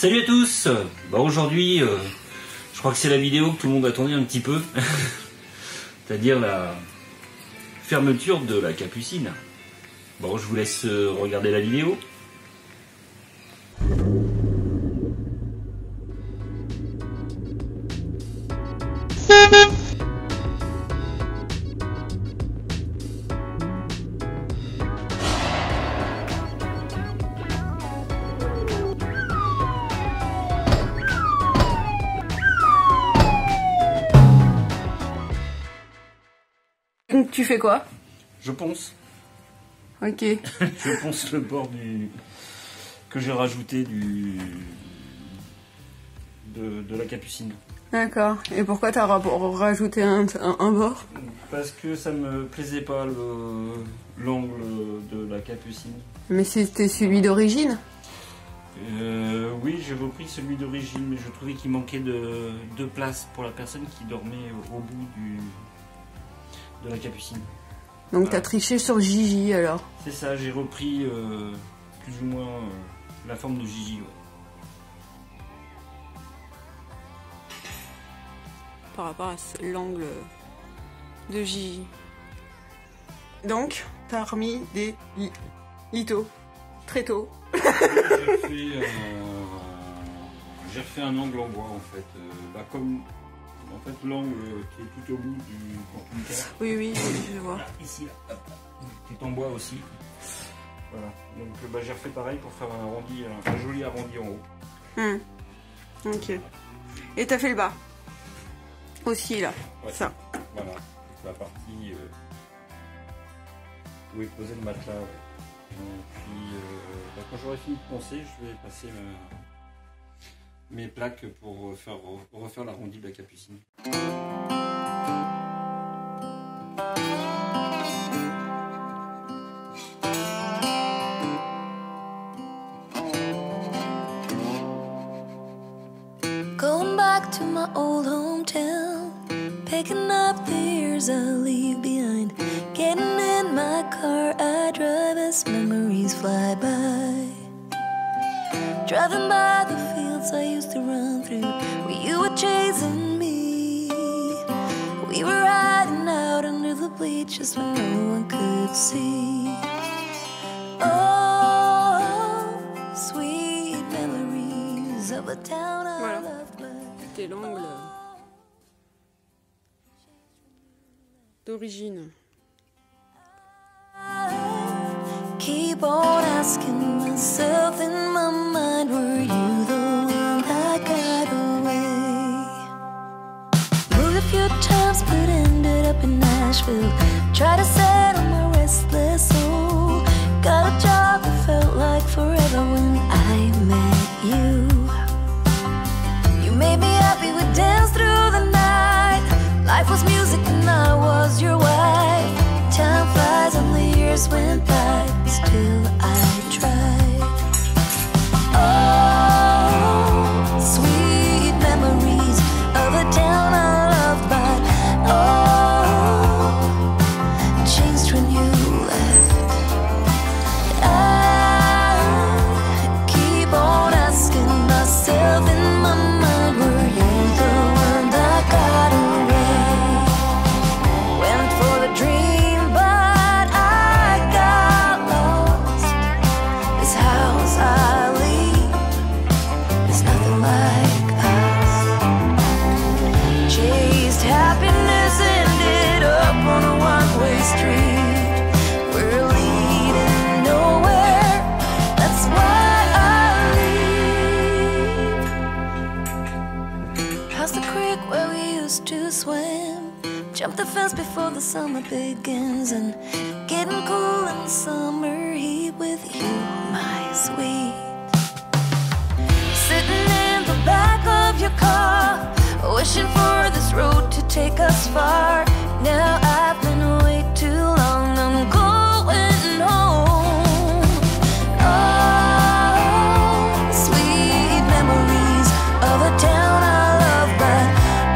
Salut à tous. Aujourd'hui, je crois que c'est la vidéo que tout le monde attendait un petit peu. C'est-à-dire la fermeture de la Capucine. Bon, je vous laisse regarder la vidéo. Donc tu fais quoi? Je ponce. Ok. Je ponce le bord que j'ai rajouté de la Capucine. D'accord. Et pourquoi t'as rajouté un bord? Parce que ça me plaisait pas l'angle de la Capucine. Mais c'était celui d'origine? Oui, j'ai repris celui d'origine, mais je trouvais qu'il manquait de place pour la personne qui dormait au bout de la Capucine. Donc voilà. T'as triché sur Gigi alors? C'est ça, j'ai repris plus ou moins la forme de Gigi. Ouais. Par rapport à l'angle de Gigi. Donc, t'as remis des litos très tôt. J'ai refait un angle en bois en fait. Comme en fait l'angle qui est tout au bout du camping-car. Oui, je vois. Voilà, ici, là, qui est en bois aussi. Voilà. Donc j'ai refait pareil pour faire un joli arrondi en haut. Ok. Et t'as fait le bas aussi là. Ouais. Ça. Voilà. La partie où est posé le matelas. Ouais. Et puis quand j'aurai fini de poncer, je vais passer mes plaques pour refaire l'arrondi de la Capucine. Going back to my old hometown, picking up the years I leave behind. Getting in my car, I drive as memories fly by. Driving by the fields I used to run through, where you were chasing me. We were riding out under the bleachers when no one could see. Oh, sweet memories of a town I loved. C'était l'angle d'origine. Keep on asking myself in my mind, were you the one that got away? Moved a few times but ended up in Nashville. Tried to settle my restless soul. Got a job that felt like forever when I met you. You made me happy, we danced through the night. Life was music and I was your wife. Time flies and the years went by, still I tried. Oh, sweet memories of a town I loved, but oh, changed when you left. I keep on asking myself in my mind, were you the one that got away? Went for the dream, but I got lost. This house I leave is nothing like us. Chased happiness, ended up on a one-way street. We're leading nowhere, that's why I leave. Past the creek where we used to swim, jump the fence before the summer begins, and getting cool in the summer heat with you, my sweet. Sitting in the back of your car, wishing for this road to take us far. Now I've been way too long, I'm going home. Oh, sweet memories of a town I love, but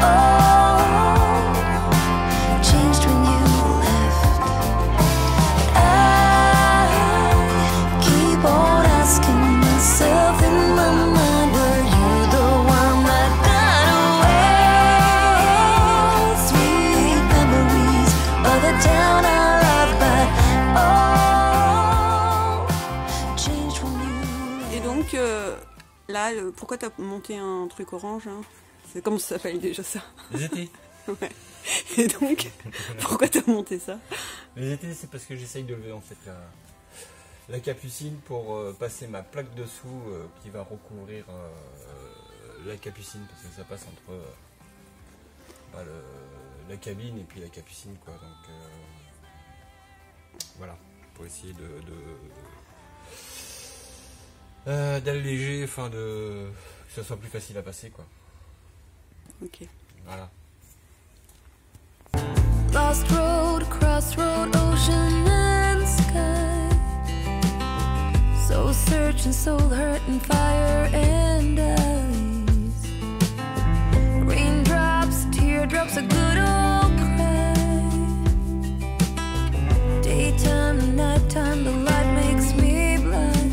oh, changed when you left. I keep on asking myself in my mind, were donc, là, pourquoi t'as monté un truc orange hein? C'est comment ça s'appelle déjà ça? Les étés. Ouais. Et donc, pourquoi t'as monté ça? Les étés, c'est parce que j'essaye de lever en fait la capucine pour passer ma plaque dessous qui va recouvrir la capucine parce que ça passe entre la cabine et puis la capucine quoi. Donc voilà, pour essayer d'alléger, enfin que ça soit plus facile à passer quoi. Ok. Voilà. Lost road, crossroad, ocean and sky. Soul searching, soul hurting, fire and ice. Raindrops, teardrops, a good old cry. Daytime and nighttime, the light makes me blind.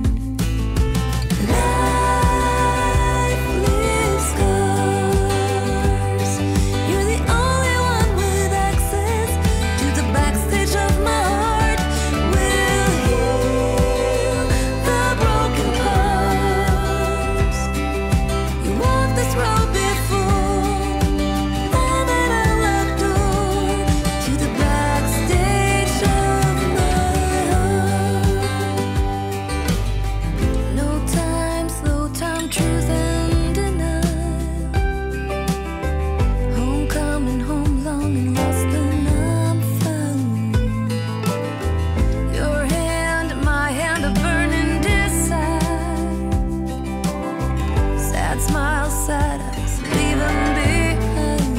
Life leaves scars. You're the only one with access to the backstage of my heart. We'll heal the broken parts. You walked this road before, found an unlocked door to the backstage of my heart. No time, slow time, truth and denial. Homecoming, home, longing, lost and I'm found. Your hand, my hand, a burning desire. Sad smile, sad eyes, leaving behind.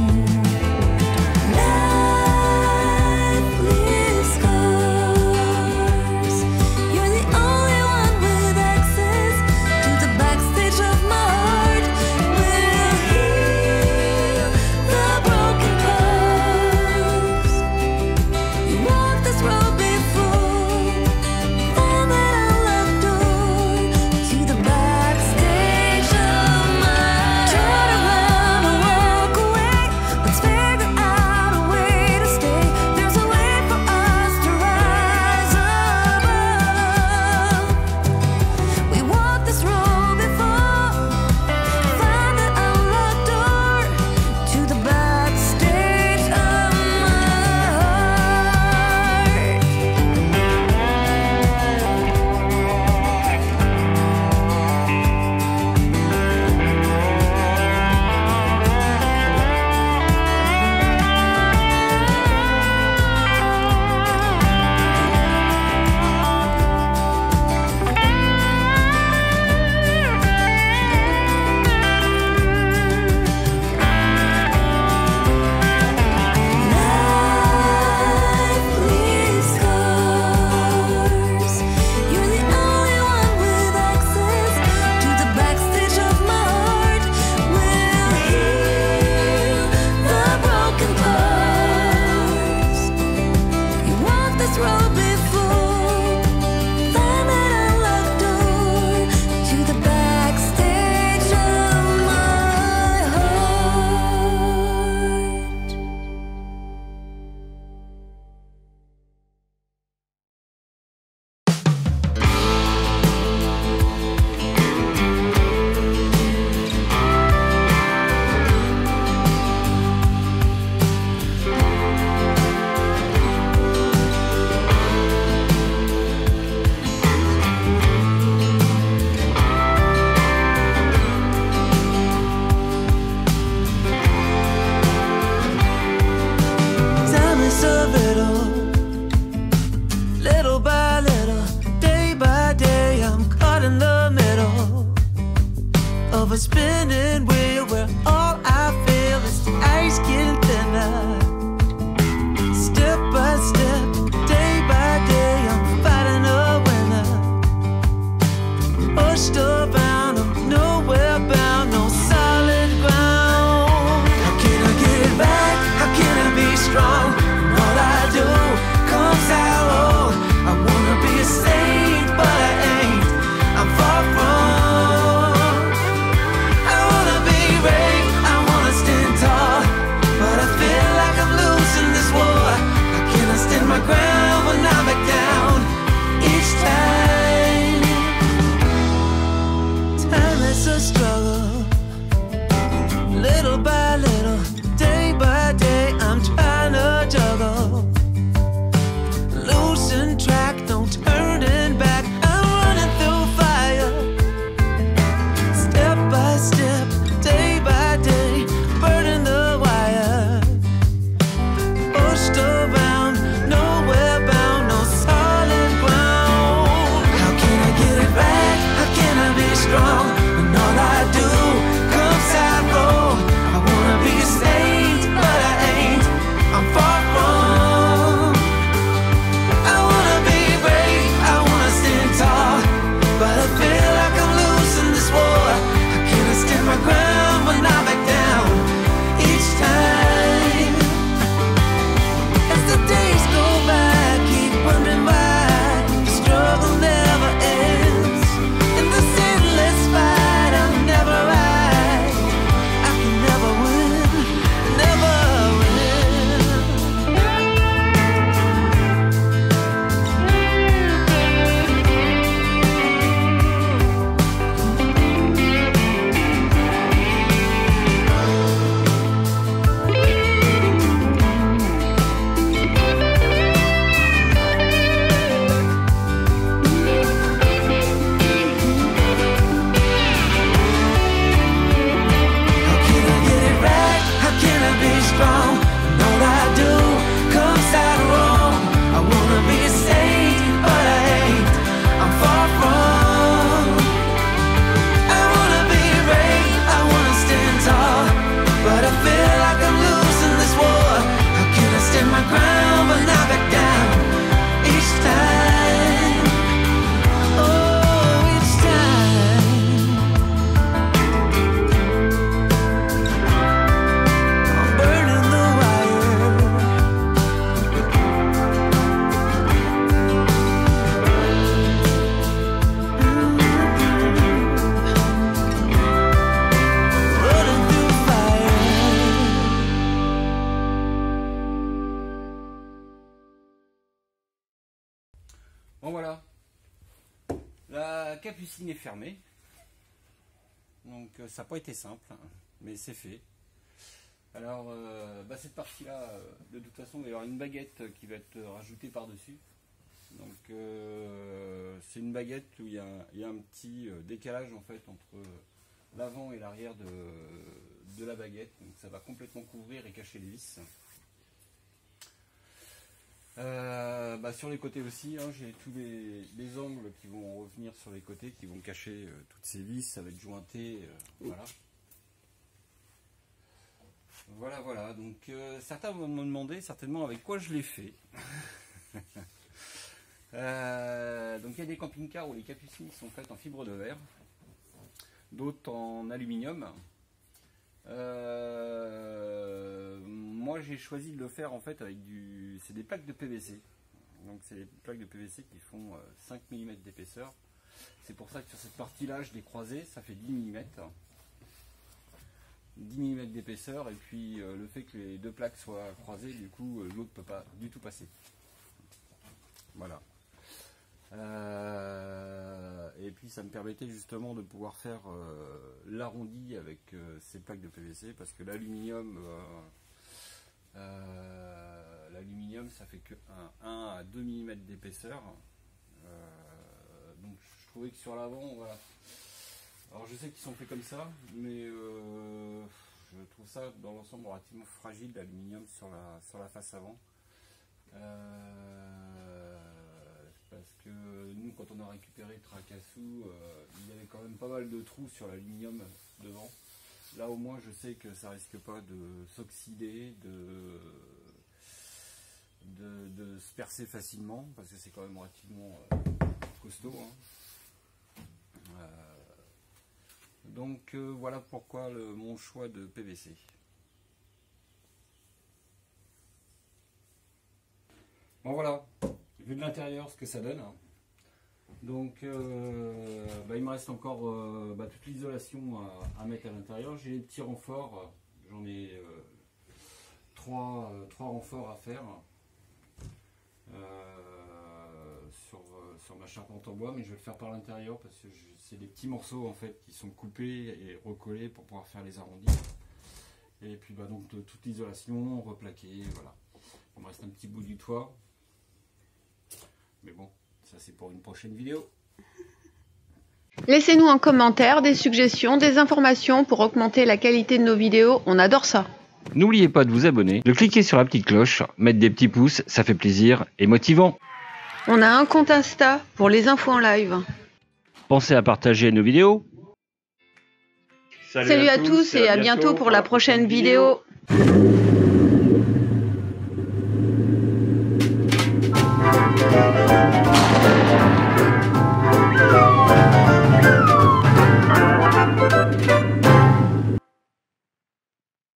Life leaves scars. You're the only one with access to the backstage of my heart. We'll heal the broken parts. You walked this road before, found that unlocked door to the backstage of my heart. Turn around and walk away. Let's figure out a way to stay. There's a way for us to rise above. We walked this road before, found that unlocked door to the backstage of my heart. Life leaves scars. You're the only one with access to the backstage of my heart. We'll heal the broken parts. You walked this road before, found that unlocked door to the backstage of my heart. Time is a little by little, day by day, I'm caught in the middle of a spinning wheel where all I feel is the ice getting thinner. Step by step, day by day, I'm fighting a winner. Pushed around, I'm nowhere bound, no solid ground. How can I get it back? How can I be strong? All I do comes out wrong. I wanna be a saint, but I ain't. I'm far from. I wanna be it's a struggle. Little by little, day by day, I'm trying to juggle. Losing track, no turning back. I'm running through fire. Step by step, day by day, burning the wire. Pushed around, nowhere bound, no solid ground. How can I get it right? How can I be strong when all I do comes out wrong? I wanna be a saint, but I ain't. I'm far from. I wanna be brave, I wanna stand tall, but I feel like I'm losing this war. How can I stand my ground when I back down each time? As the days go by, I keep wondering why the struggle never ends. In this endless fight, I'm never right. I can never win, never win. How can I get it right? How can I be strong when all I do comes out wrong? I wanna be a saint, but I ain't. I'm far from. I wanna be brave, I wanna stand tall, but I feel like I'm losing this war. How can I stand my ground when I back down each time? Oh, each time. I'm burning the wire. Running through fire. Bon voilà, la capucine est fermée, donc ça n'a pas été simple, hein, mais c'est fait. Alors cette partie-là, de toute façon, il va y avoir une baguette qui va être rajoutée par-dessus. Donc c'est une baguette où il y a un petit décalage en fait entre l'avant et l'arrière de la baguette, donc ça va complètement couvrir et cacher les vis. Sur les côtés aussi, hein, j'ai tous les angles qui vont revenir sur les côtés, qui vont cacher toutes ces vis, ça va être jointé, voilà. Voilà, donc certains vont me demander certainement avec quoi je l'ai fait. Donc il y a des camping-cars où les capucines sont faites en fibre de verre, d'autres en aluminium. Moi j'ai choisi de le faire en fait avec c'est des plaques de PVC. Donc c'est des plaques de PVC qui font 5 mm d'épaisseur. C'est pour ça que sur cette partie là je l'ai croisé, ça fait 10 mm. 10 mm d'épaisseur, et puis le fait que les deux plaques soient croisées, du coup l'autre peut pas du tout passer. Voilà. Et puis ça me permettait justement de pouvoir faire l'arrondi avec ces plaques de PVC, parce que l'aluminium ça fait que 1 à 2 mm d'épaisseur. Donc je trouvais que sur l'avant, voilà. Alors je sais qu'ils sont faits comme ça, mais je trouve ça dans l'ensemble relativement fragile, l'aluminium sur la face avant. Parce que nous, quand on a récupéré Tracassou, il y avait quand même pas mal de trous sur l'aluminium devant. Là au moins je sais que ça risque pas de s'oxyder, de se percer facilement, parce que c'est quand même relativement costaud, hein. Donc voilà pourquoi mon choix de PVC. Bon voilà, vu de l'intérieur ce que ça donne. Donc il me reste encore toute l'isolation à mettre à l'intérieur. J'ai les petits renforts, j'en ai 3 renforts à faire sur ma charpente en bois, mais je vais le faire par l'intérieur parce que c'est des petits morceaux en fait qui sont coupés et recollés pour pouvoir faire les arrondis. Et puis bah donc de toute l'isolation, replaqué, voilà. Il me reste un petit bout du toit. Mais bon, ça c'est pour une prochaine vidéo. Laissez-nous en commentaire des suggestions, des informations pour augmenter la qualité de nos vidéos, on adore ça. N'oubliez pas de vous abonner, de cliquer sur la petite cloche, mettre des petits pouces, ça fait plaisir et motivant. On a un compte Insta pour les infos en live. Pensez à partager nos vidéos. Salut à tous et à bientôt pour la prochaine vidéo.